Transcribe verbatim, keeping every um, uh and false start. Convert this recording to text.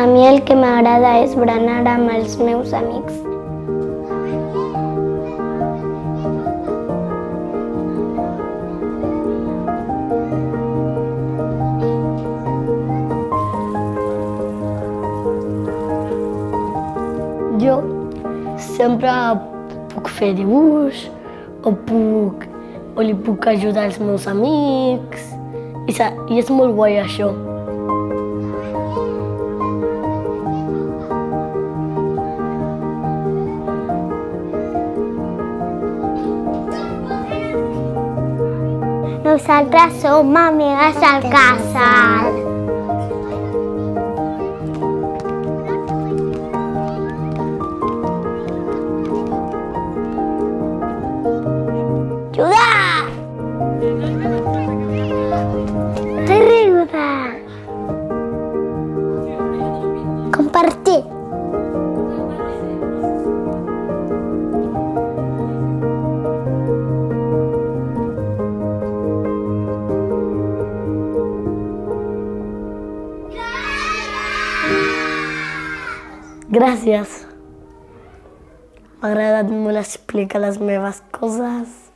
A mi el que m'agrada és berenar amb els meus amics. Jo sempre puc fer dibuix, o puc, o li puc ajudar als meus amics, i, i és molt guai això. Nosaltres som amigues al casal. Ayuda! Ayuda! Compartir. Gràcies. M'ha agradat molt explicar les meves coses.